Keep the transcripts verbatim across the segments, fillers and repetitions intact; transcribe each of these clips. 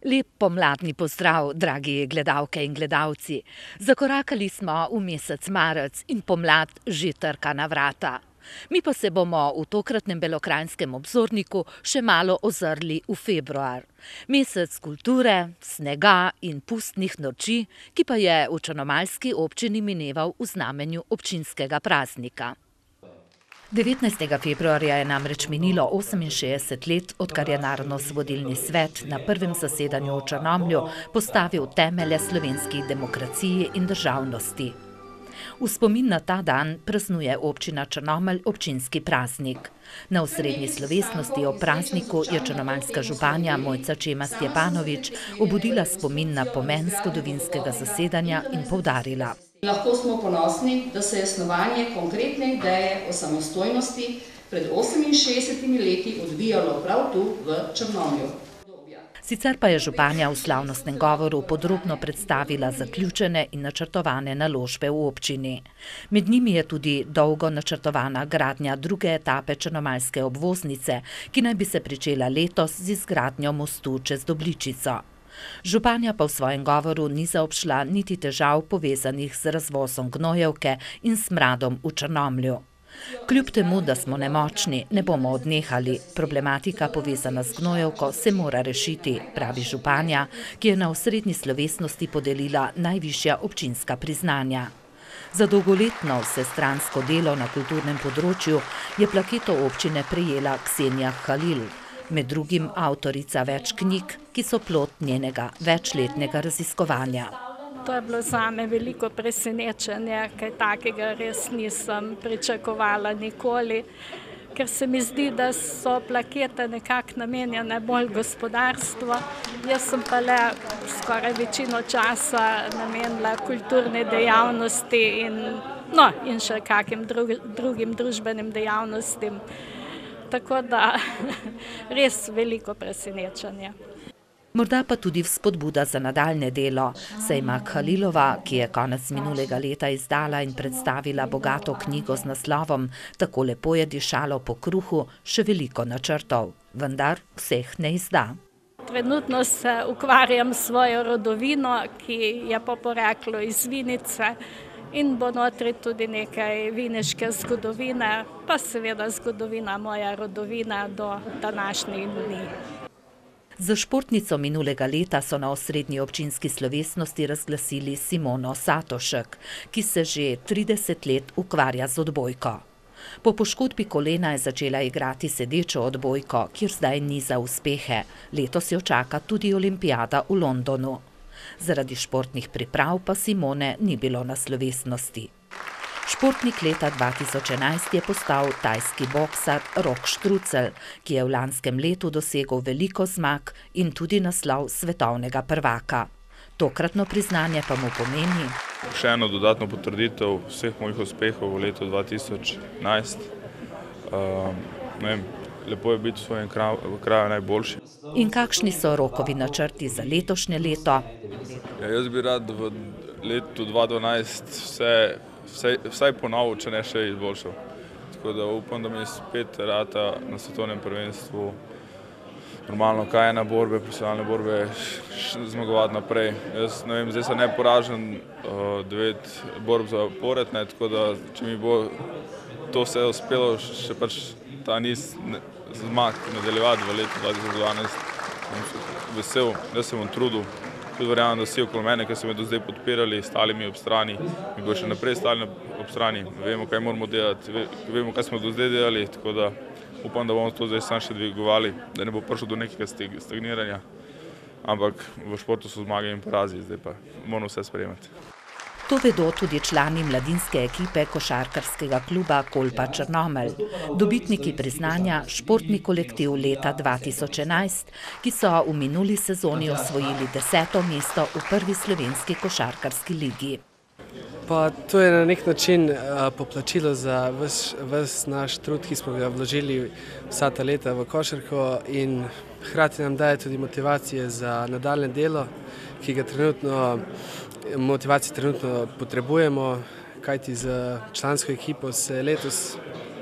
Lep pomladni pozdrav, dragi gledalke in gledalci. Zakorakali smo v mesec marec in pomlad že trka na vrata. Mi pa se bomo v tokratnem Belokranjskem obzorniku še malo ozrli v februar. Mesec kulture, snega in pustnih noči, ki pa je v črnomaljski občini mineval v znamenju občinskega praznika. devetnajstega februarja je namreč minilo oseminšestdeset let, odkar je Narodnoosvobodilni svet na prvem zasedanju v Črnomlju postavil temelje slovenski demokraciji in državnosti. V spomin na ta dan praznuje občina Črnomelj občinski praznik. Na osrednji slovesnosti o prazniku je črnomaljska županja Mojca Čema Stjepanovič obudila spomin na pomen zgodovinskega zasedanja in poudarila: Lahko smo ponosni, da se je snovanje konkretne ideje o samostojnosti pred oseminšestdesetimi leti odvijalo prav tu v Črnomlju. Sicer pa je županja v slavnostnem govoru podrobno predstavila zaključene in načrtovane naložbe v občini. Med njimi je tudi dolgo načrtovana gradnja druge etape črnomaljske obvoznice, ki naj bi se pričela letos z izgradnjo mostu čez Dobličico. Županja pa v svojem govoru ni zaobšla niti težav povezanih z razvozom gnojevke in smradom v Črnomlju. Kljub temu, da smo nemočni, ne bomo odnehali. Problematika povezana z gnojevko se mora rešiti, pravi županja, ki je na osrednji slovesnosti podelila najvišja občinska priznanja. Za dolgoletno vsestransko delo na kulturnem področju je plaketo občine prejela Ksenija Halil, med drugim avtorica več knjig, ki so plod njenega večletnega raziskovanja. To je bilo zame veliko presenečenje, kaj takega res nisem pričakovala nikoli, ker se mi zdi, da so plakete nekako namenjene bolj gospodarstvu. Jaz sem pa le skoraj večino časa namenila kulturne dejavnosti in, no, in še kakim drug, drugim družbenim dejavnostim. Tako da res veliko presenečenje. Morda pa tudi vzpodbuda za nadaljne delo, saj ima Halilova, ki je konec minulega leta izdala in predstavila bogato knjigo z naslovom Tako lepo je dišalo po kruhu, še veliko načrtov, vendar vseh ne izda. Trenutno se ukvarjam s svojo rodovino, ki je po poreklu iz Vinice in bo notri tudi nekaj vineške zgodovine, pa seveda zgodovina moja rodovina do današnjih dni. Za športnico minulega leta so na osrednji občinski slovesnosti razglasili Simono Satošek, ki se že trideset let ukvarja z odbojko. Po poškodbi kolena je začela igrati sedečo odbojko, kjer zdaj niza uspehe. Letos jo čaka tudi olimpijada v Londonu. Zaradi športnih priprav pa Simone ni bilo na slovesnosti. Športnik leta dva tisoč enajst je postal tajski boksar Rok Štrucelj, ki je v lanskem letu dosegel veliko zmag in tudi naslov svetovnega prvaka. Tokratno priznanje pa mu pomeni še eno dodatno potrditev vseh mojih uspehov v letu dva tisoč enajst. Uh, ne vem, lepo je biti v svojem kraju, kraju najboljši. In kakšni so Rokovi načrti za letošnje leto? Ja, jaz bi rad v letu dva tisoč dvanajst vse Vsaj, vsaj ponovil, če ne še izboljšal. Tako da upam, da mi spet rata na svetovnem prvenstvu normalno kaj ena borbe, profesionalne borbe, zmagovati naprej. Jaz ne vem, zdaj sem neporažen uh, devet borb zapored, ne, tako da če mi bo to vse uspelo, še pač ta niz zmag nadaljevati v letu dva tisoč dvanajst, sem vesel, da se bom trudil. Tudi verjamem, da vsi okoli mene, ki so me do zdaj podpirali, stali mi ob strani, mi bo še naprej stali ob strani. Vemo, kaj moramo delati, vemo, kaj smo do zdaj delali, tako da upam, da bomo to zdaj sam še dvigovali, da ne bo prišlo do nekega stagniranja. Ampak v športu so zmage in porazi, zdaj pa moramo vse sprejemati. To vedo tudi člani mladinske ekipe košarkarskega kluba Kolpa Črnomelj, dobitniki priznanja športni kolektiv leta dva tisoč enajst, ki so v minuli sezoni osvojili deseto mesto v prvi slovenski košarkarski ligi. Pa to je na nek način uh, poplačilo za ves, ves naš trud, ki smo ga vložili vsa ta leta v košarko in hkrati nam daje tudi motivacije za nadaljne delo, ki ga trenutno motivacije trenutno potrebujemo, kajti z člansko ekipo se letos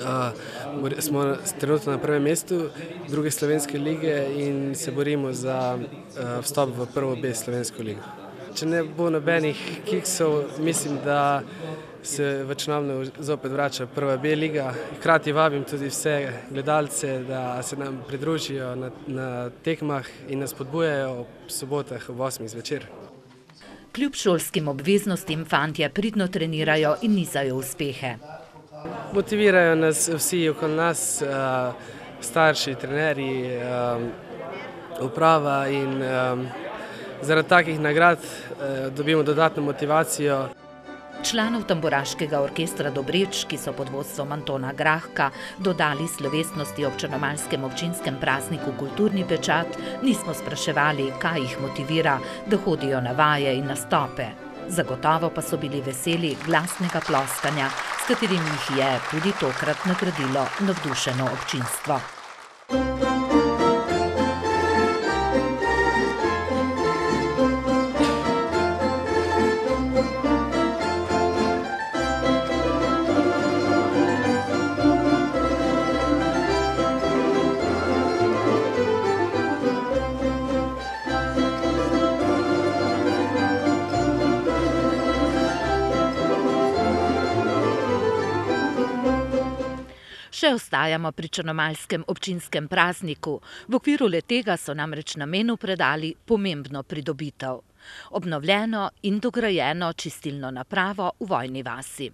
Uh, smo trenutno na prvem mestu druge slovenske lige in se borimo za uh, vstop v prvo B slovensko ligo. Če ne bo nobenih kiksov, mislim, da se v Črnomlju zopet vrača prva B liga. Hkrati vabim tudi vse gledalce, da se nam pridružijo na, na tekmah in nas spodbujajo ob sobotah ob osmih zvečer. Kljub šolskim obveznostim fantje pridno trenirajo in nizajo uspehe. Motivirajo nas vsi okoli nas, starši, trenerji, uprava in zaradi takih nagrad dobimo dodatno motivacijo. Članov tamburaškega orkestra Dobreč, ki so pod vodstvom Antona Grahka dodali slovesnosti ob črnomaljskem občinskem prazniku Kulturni pečat, nismo spraševali, kaj jih motivira, da hodijo na vaje in nastope. Zagotovo pa so bili veseli glasnega ploskanja, s katerim jih je tudi tokrat nagradilo navdušeno občinstvo. Še ostajamo pri črnomaljskem občinskem prazniku. V okviru le-tega so namreč namenu predali pomembno pridobitev. Obnovljeno in dograjeno čistilno napravo v Vojni vasi.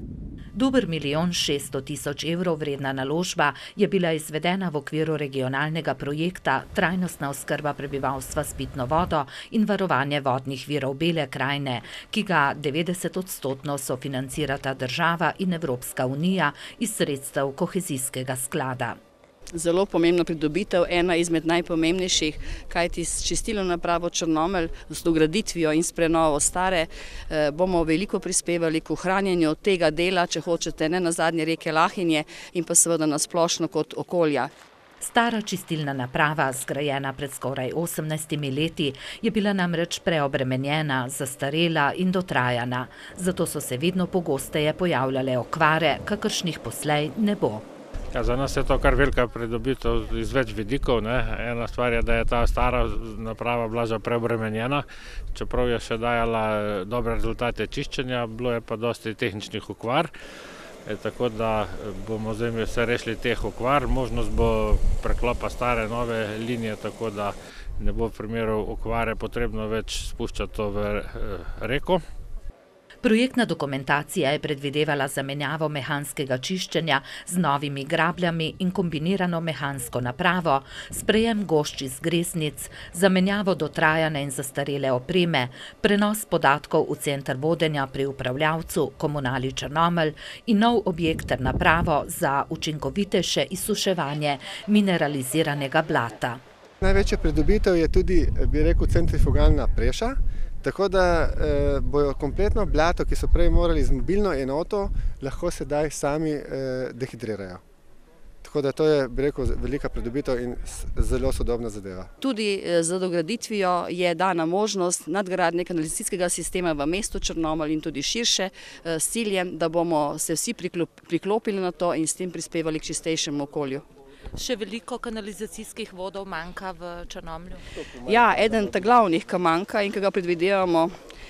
Dober milijon šeststo tisoč evrov vredna naložba je bila izvedena v okviru regionalnega projekta Trajnostna oskrba prebivalstva s pitno vodo in varovanje vodnih virov Bele krajine, ki ga devetdeset odstotno sofinancirata država in Evropska unija iz sredstev kohezijskega sklada. Zelo pomembna pridobitev, ena izmed najpomembnejših, kajti s čistilno napravo Črnomelj, z dograditvijo in s prenovo stare, bomo veliko prispevali k ohranjanju tega dela, če hočete, ne nazadnje reke Lahinje in pa seveda nasplošno kot okolja. Stara čistilna naprava, zgrajena pred skoraj osemnajstimi leti, je bila namreč preobremenjena, zastarela in dotrajana. Zato so se vedno pogosteje pojavljale okvare, kakršnih poslej ne bo. Ja, za nas je to kar velika pridobitev iz več vidikov. Ne. Ena stvar je, da je ta stara naprava bila že preobremenjena, čeprav je še dajala dobre rezultate čiščenja, bilo je pa dosti tehničnih okvar. E, tako da bomo zdaj se rešili teh okvar. Možnost bo preklopa stare nove linije, tako da ne bo v primeru okvare potrebno več spuščati to v reko. Projektna dokumentacija je predvidevala zamenjavo mehanskega čiščenja z novimi grabljami in kombinirano mehansko napravo, sprejem gošč iz gresnic, zamenjavo dotrajane in zastarele opreme, prenos podatkov v center vodenja pri upravljavcu Komunali Črnomelj in nov objekt ter napravo za učinkovitejše izsuševanje mineraliziranega blata. Največja pridobitev je tudi, bi rekel, centrifugalna preša. Tako da eh, bojo kompletno blato, ki so prej morali z mobilno enoto, lahko sedaj sami eh, dehidrirajo. Tako da to je, bi rekel, velika pridobitev in zelo sodobna zadeva. Tudi z dograditvijo je dana možnost nadgradnje kanalizacijskega sistema v mestu Črnomelj in tudi širše eh, s ciljem, da bomo se vsi priklopili na to in s tem prispevali k čistejšemu okolju. Še veliko kanalizacijskih vodov manjka v Črnomlju? Ja, eden ta glavnih, ki manjka in ki ga predvidevamo,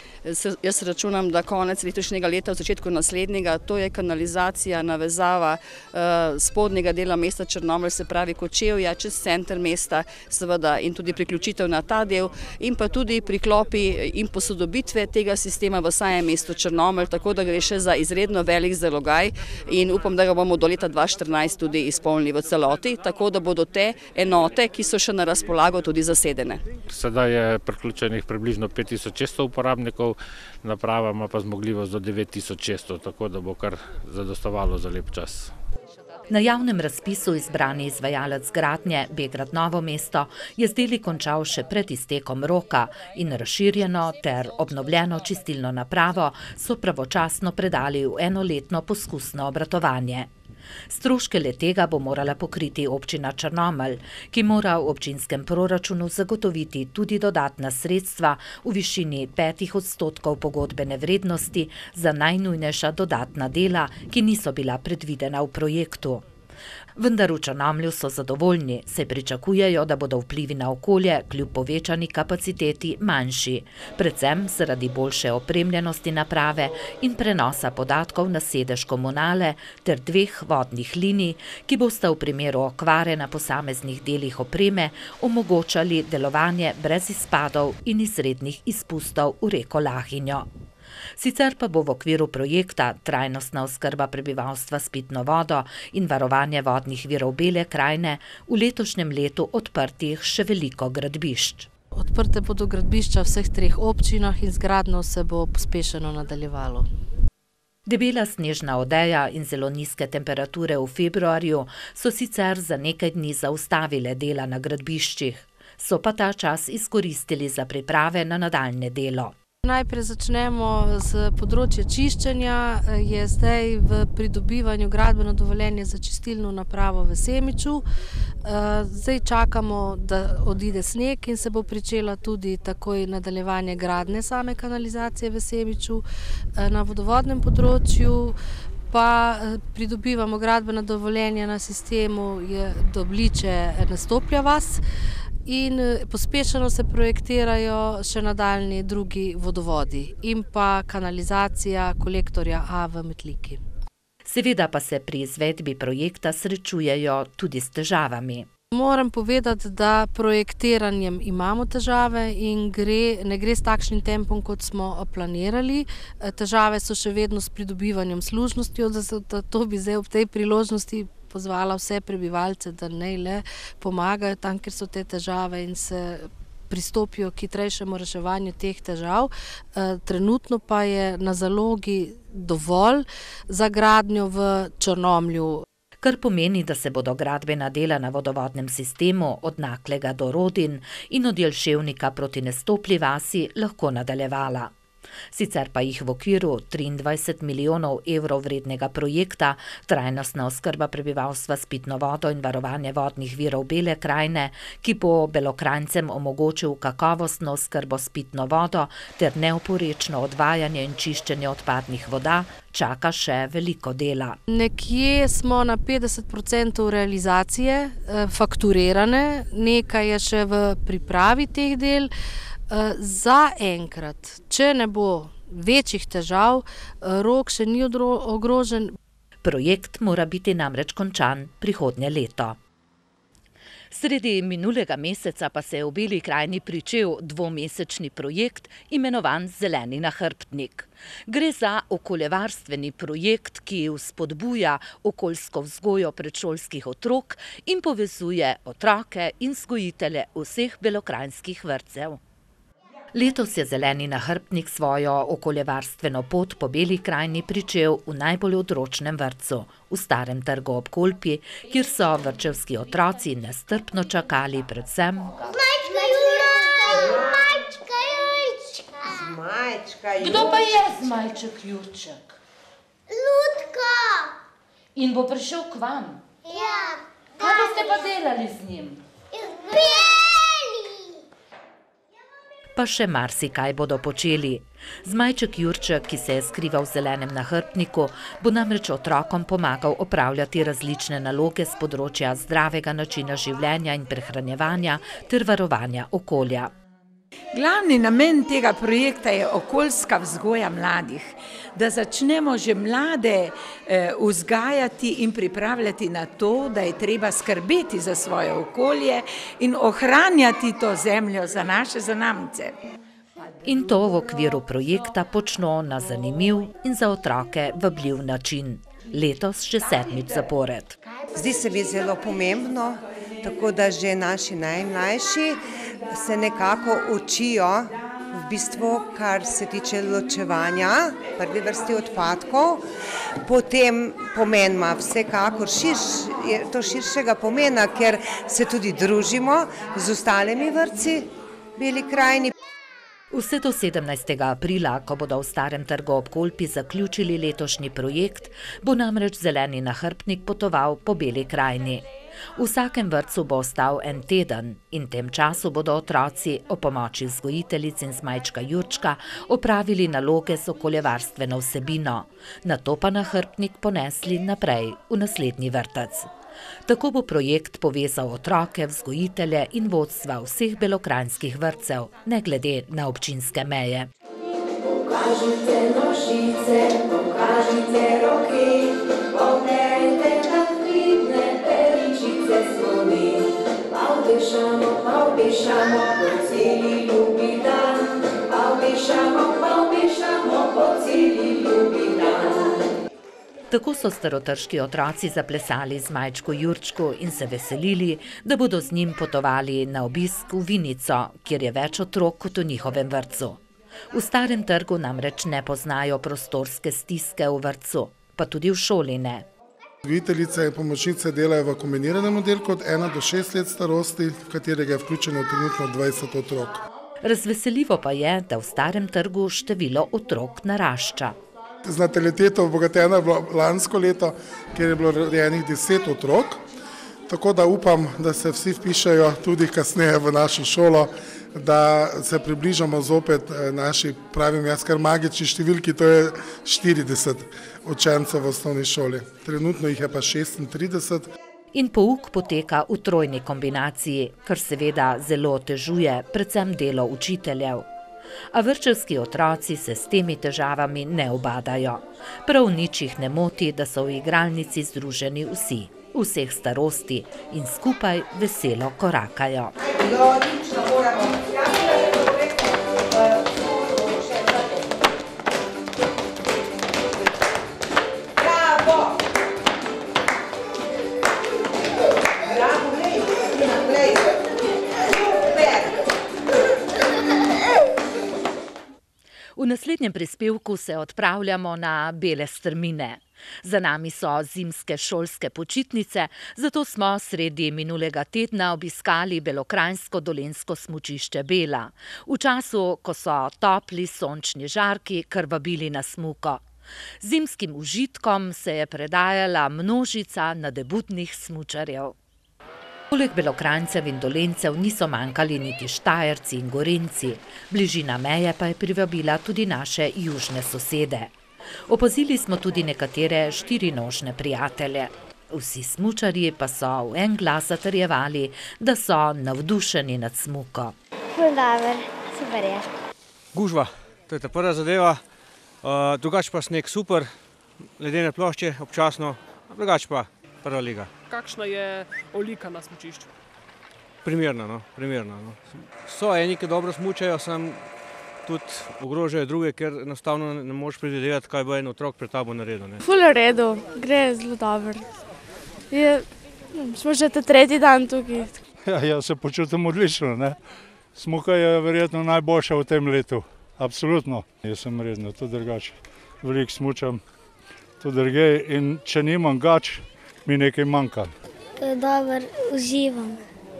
jaz računam, da konec letošnjega leta, v začetku naslednjega, to je kanalizacija, navezava spodnjega dela mesta Črnomelj, se pravi Kočevja, čez center mesta, seveda in tudi priključitev na ta del in pa tudi priklopi in posodobitve tega sistema v samem mestu Črnomelj, tako da gre še za izredno velik zalogaj in upam, da ga bomo do leta dva tisoč štirinajst tudi izpolnili v celoti, tako da bodo te enote, ki so še na razpolago, tudi zasedene. Sedaj je priključenih približno pet tisoč šeststo uporabnikov, naprava ima pa zmogljivost do devet tisoč šeststo, tako da bo kar zadostovalo za lep čas. Na javnem razpisu izbrani izvajalec gradnje Begrad Novo mesto je z deli končal še pred iztekom roka in razširjeno ter obnovljeno čistilno napravo so pravočasno predali v enoletno poskusno obratovanje. Stroške letega bo morala pokriti občina Črnomelj, ki mora v občinskem proračunu zagotoviti tudi dodatna sredstva v višini petih odstotkov pogodbene vrednosti za najnujnejša dodatna dela, ki niso bila predvidena v projektu. Vendar v Črnomlju so zadovoljni, saj pričakujejo, da bodo vplivi na okolje kljub povečani kapaciteti manjši, predvsem zaradi boljše opremljenosti naprave in prenosa podatkov na sedež komunale ter dveh vodnih linij, ki bosta v primeru okvare na posameznih delih opreme omogočali delovanje brez izpadov in izrednih izpustov v reko Lahinjo. Sicer pa bo v okviru projekta Trajnostna oskrba prebivalstva s pitno vodo in varovanje vodnih virov Bele krajine v letošnjem letu odprtih še veliko gradbišč. Odprte bodo gradbišča v vseh treh občinah in z gradnjo se bo pospešeno nadaljevalo. Debela snežna odeja in zelo nizke temperature v februarju so sicer za nekaj dni zaustavile dela na gradbiščih, so pa ta čas izkoristili za priprave na nadaljnje delo. Najprej začnemo z področja čiščenja. Je zdaj v pridobivanju gradbeno dovoljenje za čistilno napravo v Semiču. Zdaj čakamo, da odide sneg in se bo pričela tudi takoj nadaljevanje gradnje same kanalizacije v Semiču. Na vodovodnem področju pa pridobivamo gradbeno dovoljenje na sistemu Dobliče-Nastoplja vas. In pospešeno se projektirajo še nadaljni drugi vodovodi in pa kanalizacija kolektorja A v Metliki. Seveda pa se pri izvedbi projekta srečujejo tudi s težavami. Moram povedati, da projektiranjem imamo težave in gre, ne gre s takšnim tempom, kot smo planirali. Težave so še vedno s pridobivanjem služnostjo, zato bi zdaj ob tej priložnosti pozvala vse prebivalce, da naj le pomagajo tam, kjer so te težave in se pristopijo k hitrejšemu reševanju teh težav. Trenutno pa je na zalogi dovolj za gradnjo v Črnomlju. Kar pomeni, da se bodo gradbena dela na vodovodnem sistemu od Naklega do Rodin in od Jelševnika proti Nastoplji vasi lahko nadaljevala. Sicer pa jih v okviru triindvajset milijonov evrov vrednega projekta Trajnostna oskrba prebivalstva s pitno vodo in varovanje vodnih virov Bele krajine, ki bo Belokranjcem omogočil kakovostno oskrbo s pitno vodo ter neoporečno odvajanje in čiščenje odpadnih voda, čaka še veliko dela. Nekje smo na petdeset procentov realizacije fakturirane, nekaj je še v pripravi teh del. Za enkrat, če ne bo večjih težav, rok še ni ogrožen. Projekt mora biti namreč končan prihodnje leto. Sredi minulega meseca pa se je v Beli krajini pričel dvomesečni projekt, imenovan Zeleni nahrbtnik. Gre za okoljevarstveni projekt, ki vzpodbuja okoljsko vzgojo predšolskih otrok in povezuje otroke in vzgojitelje vseh belokranjskih vrtcev. Letos je Zeleni nahrbtnik svojo okoljevarstveno pot po Beli krajini pričel v najbolj odročnem vrtcu, v Starem trgu ob Kolpi, kjer so vrtčevski otroci nestrpno čakali predvsem Zmajčka Jurčka! Zmajčka Jurčka! Kdo pa je Zmajček Jurček? Lutka! In bo prišel k vam? Ja. Kaj boste pa delali z njim? Peli! Pa še marsikaj bodo počeli. Zmajček Jurček, ki se je skrival v Zelenem nahrbtniku, bo namreč otrokom pomagal opravljati različne naloge z področja zdravega načina življenja in prehranjevanja ter varovanja okolja. Glavni namen tega projekta je okoljska vzgoja mladih, da začnemo že mlade vzgajati in pripravljati na to, da je treba skrbeti za svoje okolje in ohranjati to zemljo za naše zanamce. In to v okviru projekta počno na zanimiv in za otroke vabljiv način. Letos še sedmič zapored. Zdi se mi zelo pomembno, tako da že naši najmlajši se nekako učijo v bistvu, kar se tiče ločevanja prvi vrsti odpadkov. Potem pomen ima vsekakor širš, to širšega pomena, ker se tudi družimo z ostalimi vrtci v Beli krajini. Vse do sedemnajstega aprila, ko bodo v Starem trgu ob Kolpi zaključili letošnji projekt, bo namreč zeleni nahrbtnik potoval po Beli krajini. V vsakem vrtcu bo ostal en teden in tem času bodo otroci o pomoči vzgojiteljic in Zmajčka Jurčka opravili naloge z okoljevarstveno vsebino, nato pa nahrbtnik ponesli naprej v naslednji vrtec. Tako bo projekt povezal otroke, vzgojitelje in vodstva vseh belokranjskih vrtcev, ne glede na občinske meje. Pokažite nožice, pokažite roke, poberite na pridne peričice sloni. Pa obešamo, pa obešamo po celi ljubi dan, pa obešamo, pa obešamo po celi ljubi dan. Tako so starotrški otroci zaplesali Zmajčku Jurčku in se veselili, da bodo z njim potovali na obisk v Vinico, kjer je več otrok kot v njihovem vrtcu. V Starem trgu namreč ne poznajo prostorske stiske v vrtcu, pa tudi v šoli ne. Vzgojiteljice in pomočnice delajo v kombiniranem oddelku od ena do šest let starosti, v katerega je vključeno trenutno dvajset otrok. Razveseljivo pa je, da v Starem trgu število otrok narašča. Z nataliteto obogatena je bilo lansko leto, kjer je bilo rojenih deset otrok, tako da upam, da se vsi vpišejo tudi kasneje v našo šolo, da se približamo zopet naši, pravim jaz, kar magični številki, to je štirideset učencev v osnovni šoli. Trenutno jih je pa šestintrideset. In pouk poteka v trojni kombinaciji, kar seveda zelo otežuje predvsem delo učiteljev. A vrtčevski otroci se s temi težavami ne ubadajo. Prav nič jih ne moti, da so v igralnici združeni vsi, vseh starosti in skupaj veselo korakajo. V naslednjem prispevku se odpravljamo na bele strmine. Za nami so zimske šolske počitnice, zato smo sredi minulega tedna obiskali belokranjsko dolenjsko smučišče Bela, v času, ko so topli sončni žarki kar vabili na smuko. Zimskim užitkom se je predajala množica nadebudnih smučarjev. Poleg Belokranjcev in Dolenjcev niso manjkali niti Štajerci in Gorenjci, bližina meje pa je privabila tudi naše južne sosede. Opazili smo tudi nekatere štirinožne prijatelje. Vsi smučarji pa so v en glas zatrjevali, da so navdušeni nad smuko. Ful dober, super je. Gužva, to je ta prva zadeva, uh, drugače pa sneg super, ledene plošče občasno, drugače pa prva liga. Kakšna je olika na smučišču? Primerna, no, primerna. No. So eni, ki dobro smučajo, sem tudi ogrožajo druge, ker enostavno ne moreš predvidevati, kaj bo en otrok pred tabo naredil. Ne. Ful v redu, gre zelo dobro. Je, smo že tretji dan tukaj. Ja, jaz se počutim odlično. Ne. Smuka je verjetno najboljša v tem letu. Absolutno. Jaz sem redno, tudi drugače. Veliko smučam, tudi druge in če nimam gač, mi nekaj manjka. To je dobro, uživam.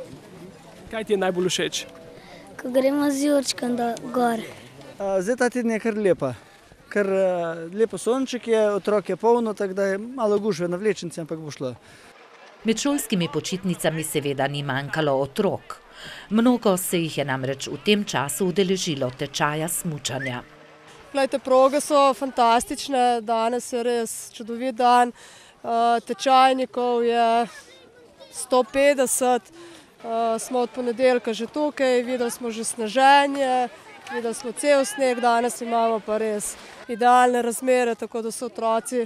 Kaj ti je najbolj všeč? Ko gremo z Jurčkom do gor. Zdaj ta teden je kar lepa. Kar lepo sonček je, otrok je polno, tako da je malo gužve na vlečnici, ampak bo šlo. Med šolskimi počitnicami seveda ni manjkalo otrok. Mnogo se jih je namreč v tem času udeležilo tečaja smučanja. Glejte, proge so fantastične, danes je res čudovit dan. Tečajnikov je sto petdeset, smo od ponedeljka že tukaj, videli smo že sneženje, videli smo cel sneg, danes imamo pa res idealne razmere, tako da so otroci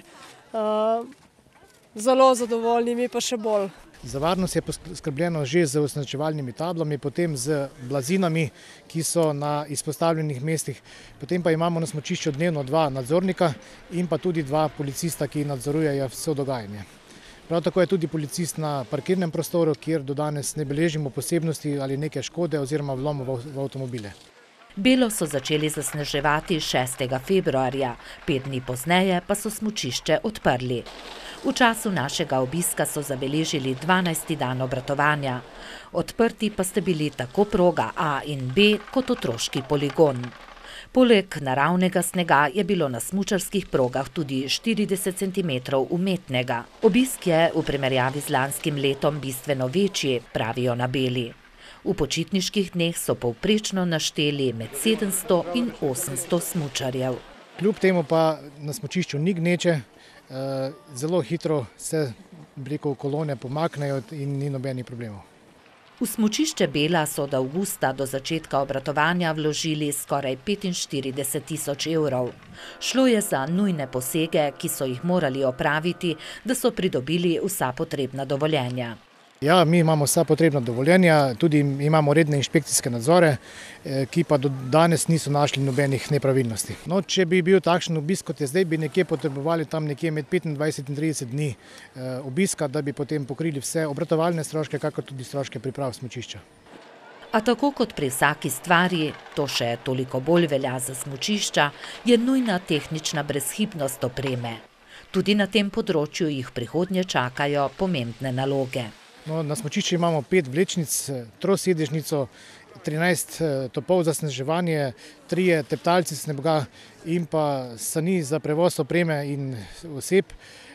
zelo zadovoljni, mi pa še bolj. Za varnost je poskrbljeno že z označevalnimi tablami, potem z blazinami, ki so na izpostavljenih mestih. Potem pa imamo na smučišču dnevno dva nadzornika in pa tudi dva policista, ki nadzorujejo vse dogajanje. Prav tako je tudi policist na parkirnem prostoru, kjer do danes ne beležimo posebnosti ali neke škode oziroma vlomov v avtomobile. Belo so začeli zasneževati šestega februarja, pet dni pozneje pa so smučišče odprli. V času našega obiska so zabeležili dvanajsti dan obratovanja. Odprti pa sta bili tako proga A in B kot otroški poligon. Poleg naravnega snega je bilo na smučarskih progah tudi štirideset centimetrov umetnega. Obisk je v primerjavi z lanskim letom bistveno večji, pravijo na Beli. V počitniških dneh so povprečno našteli med sedemsto in osemsto smučarjev. Kljub temu pa na smučišču ni gneče, zelo hitro se kolone pomaknejo in ni nobenih problemov. V smučišče Bela so od avgusta do začetka obratovanja vložili skoraj petinštirideset tisoč evrov. Šlo je za nujne posege, ki so jih morali opraviti, da so pridobili vsa potrebna dovoljenja. Ja, mi imamo vsa potrebna dovoljenja, tudi imamo redne inšpekcijske nadzore, ki pa do danes niso našli nobenih nepravilnosti. No, če bi bil takšen obisk, kot je zdaj, bi nekje potrebovali tam nekje med petindvajset in trideset dni obiska, da bi potem pokrili vse obratovalne stroške, kakor tudi stroške priprav smučišča. A tako kot pri vsaki stvari, to še toliko bolj velja za smučišča, je nujna tehnična brezhibnost opreme. Tudi na tem področju jih v prihodnje čakajo pomembne naloge. No, na smučišču imamo pet vlečnic, trosedežnico, trinajst topov za sneževanje, trije teptalci snega in pa sani za prevoz opreme in oseb.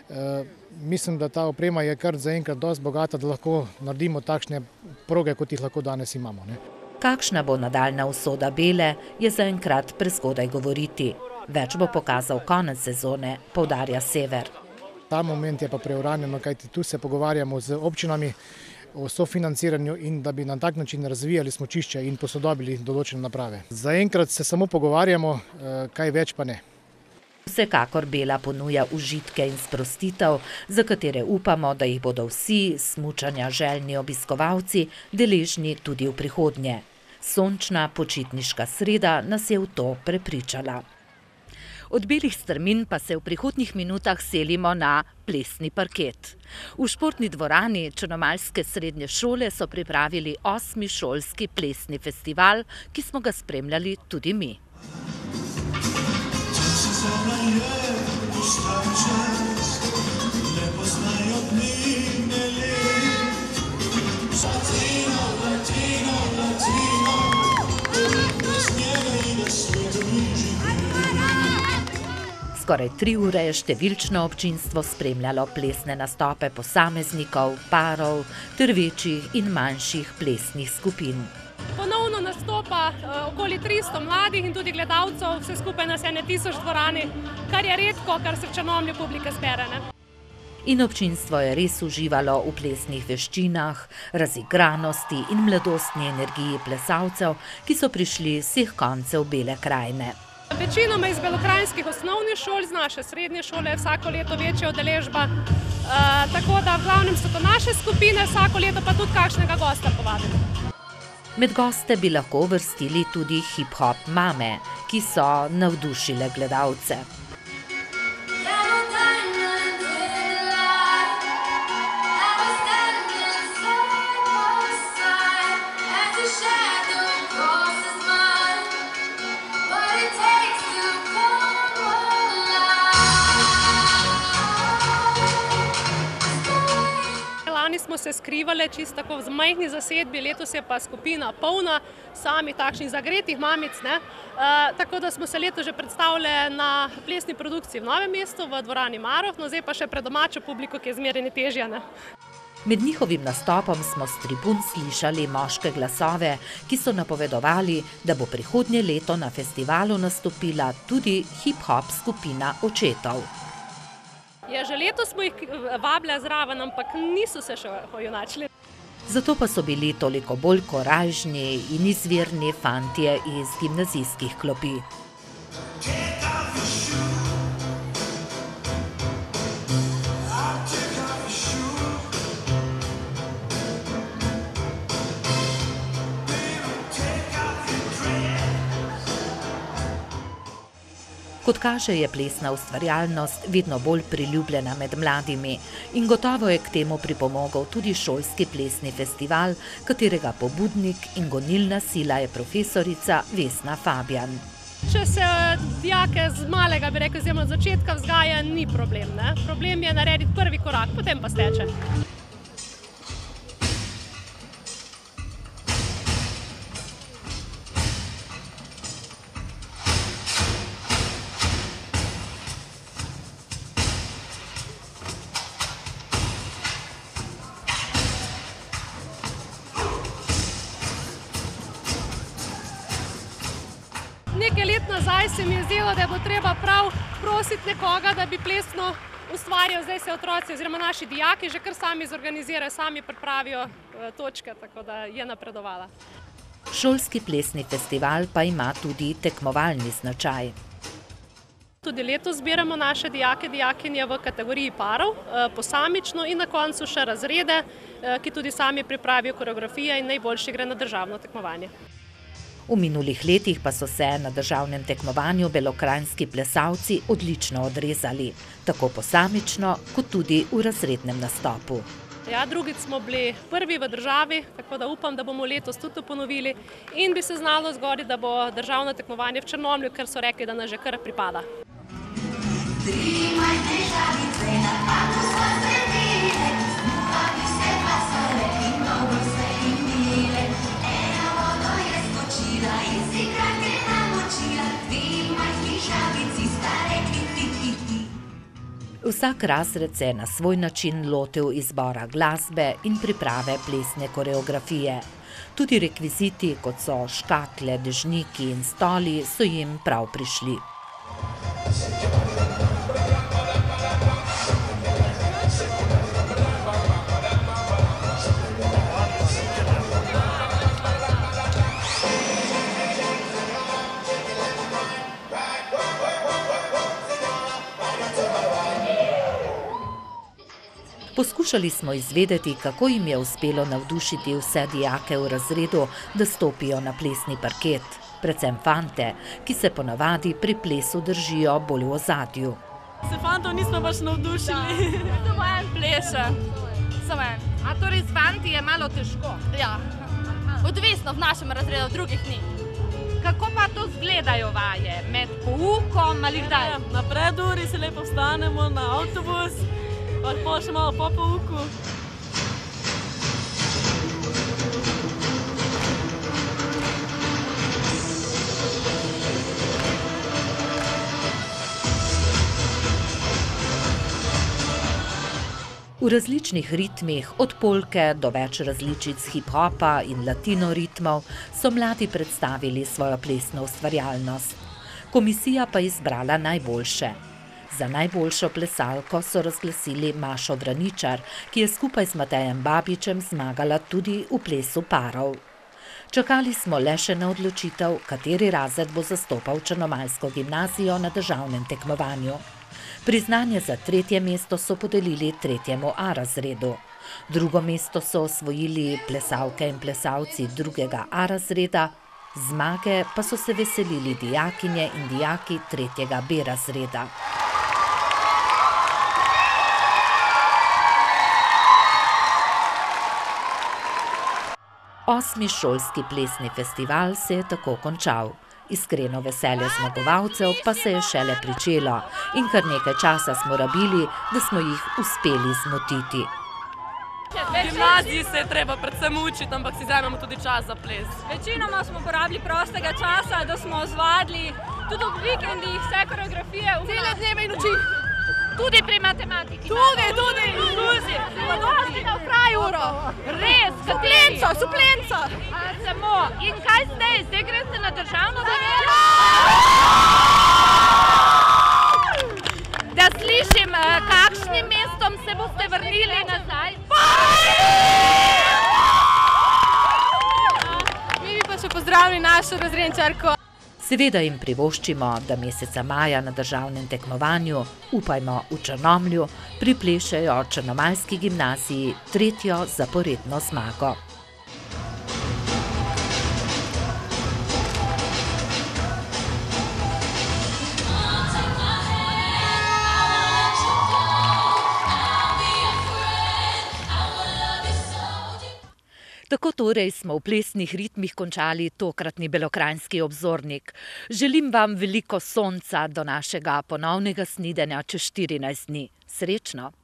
Mislim, da ta oprema je kar zaenkrat dosti bogata, da lahko naredimo takšne proge, kot jih lahko danes imamo. Kakšna bo nadaljna usoda Bele, je zaenkrat prezgodaj govoriti. Več bo pokazal konec sezone, poudarja Sever. Ta moment je pa preuranjeno, kajti tu se pogovarjamo z občinami o sofinanciranju in da bi na tak način razvijali smučišče in posodobili določene naprave. Zaenkrat se samo pogovarjamo, kaj več pa ne. Vsekakor Bela ponuja užitke in sprostitev, za katere upamo, da jih bodo vsi smučanja željni obiskovalci deležni tudi v prihodnje. Sončna počitniška sreda nas je v to prepričala. Od belih strmin pa se v prihodnjih minutah selimo na plesni parket. V športni dvorani črnomaljske srednje šole so pripravili osmi šolski plesni festival, ki smo ga spremljali tudi mi. Skoraj tri ure je številčno občinstvo spremljalo plesne nastope posameznikov, parov ter večjih in manjših plesnih skupin. Ponovno nastopa okoli tristo mladih in tudi gledalcev, vse skupaj nas je ne tisoč dvorani, kar je redko, kar se v Črnomlju publike zbere. In občinstvo je res uživalo v plesnih veščinah, razigranosti in mladostni energiji plesalcev, ki so prišli z vseh koncev Bele krajine. Večinoma iz belokranjskih osnovnih šol, z naše srednje šole je vsako leto večja udeležba, tako da v glavnem so to naše skupine, vsako leto pa tudi kakšnega gosta povabimo. Med goste bi lahko uvrstili tudi hip-hop mame, ki so navdušile gledalce. Smo se skrivali čisto tako v majhni zasedbi, letos je pa skupina polna samih takšnih zagretih mamic, ne? E, tako da smo se letos že predstavili na plesni produkciji v Novem mestu, v dvorani Marof, no zdaj pa še pred domačo publiko, ki je zmeraj ne težja. Ne? Med njihovim nastopom smo s tribun slišali moške glasove, ki so napovedovali, da bo prihodnje leto na festivalu nastopila tudi hip-hop skupina očetov. Ja, že letos smo jih vabile zraven, ampak niso se še ojunačili. Zato pa so bili toliko bolj korajžni in izvirni fantje iz gimnazijskih klopi. Kot kaže, je plesna ustvarjalnost vedno bolj priljubljena med mladimi in gotovo je k temu pripomogel tudi šolski plesni festival, katerega pobudnik in gonilna sila je profesorica Vesna Fabjan. Če se dijake z malega, bi rekel, oziroma od začetka vzgaja, ni problem, ne? Problem je narediti prvi korak, potem pa steče. Nekaj let nazaj se mi je zdelo, da bo treba prav prositi nekoga, da bi plesno ustvarjal. Zdaj se otroci oziroma naši dijaki že kar sami zorganizirajo, sami pripravijo točke, tako da je napredovala. Šolski plesni festival pa ima tudi tekmovalni značaj. Tudi letos zbiramo naše dijake, dijakinje v kategoriji parov, posamično in na koncu še razrede, ki tudi sami pripravijo koreografije in najboljši gre na državno tekmovanje. V minulih letih pa so se na državnem tekmovanju belokranjski plesalci odlično odrezali, tako posamično kot tudi v razrednem nastopu. Ja, drugič smo bili prvi v državi, tako da upam, da bomo letos tudi ponovili in bi se znalo zgoditi, da bo državno tekmovanje v Črnomlju, ker so rekli, da nas že kar pripada. Vsak razred se je na svoj način lotil izbora glasbe in priprave plesne koreografije. Tudi rekviziti, kot so škatle, dežniki in stoli, so jim prav prišli. Poskušali smo izvedeti, kako jim je uspelo navdušiti vse dijake v razredu, da stopijo na plesni parket, predvsem fante, ki se ponavadi pri plesu držijo bolj v ozadju. Se fantov nismo baš navdušili. Samo en pleše. Samo en. A torej s fanti je malo težko? Ja. Odvisno v našem razredu, v drugih ni. Kako pa to izgledajo vaje? Med poukom ali kdaj? Na preduri se lepo vstanemo na avtobus. Pa še malo po pouku. V različnih ritmih, od polke do več različic hip-hopa in latino ritmov, so mladi predstavili svojo plesno ustvarjalnost. Komisija pa izbrala najboljše. Za najboljšo plesalko so razglasili Mašo Vraničar, ki je skupaj z Matejem Babičem zmagala tudi v plesu parov. Čakali smo le še na odločitev, kateri razred bo zastopal črnomaljsko gimnazijo na državnem tekmovanju. Priznanje za tretje mesto so podelili tretjemu A razredu. Drugo mesto so osvojili plesalke in plesalci drugega A razreda, zmage pa so se veselili dijakinje in dijaki tretjega B razreda. Osmi šolski plesni festival se je tako končal. Iskreno veselje zmagovalcev pa se je šele pričelo in kar nekaj časa smo rabili, da smo jih uspeli zmotiti. V gimnaziji se je treba predvsem učiti, ampak si vzamemo tudi čas za ples. Večinoma smo porabili prostega časa, da smo izvadili tudi ob vikendih vse koreografije. Cele dneve in noči. Tudi pri matematiki. Tudi, tudi. Tudi. Zadostega v kraj uro. Res, suplenco, suplenco. Samo. In kaj zdaj? Zdaj greste na državno zavezo? Da slišim, kakšnim mestom se boste vrnili nazaj? Mi bi pa še pozdravili našo razredničarko. Seveda jim privoščimo, da meseca maja na državnem tekmovanju, upajmo v Črnomlju, priplešejo črnomaljski gimnaziji tretjo zaporedno zmago. Tako torej smo v plesnih ritmih končali tokratni Belokranjski obzornik. Želim vam veliko sonca do našega ponovnega snidenja čez štirinajst dni. Srečno!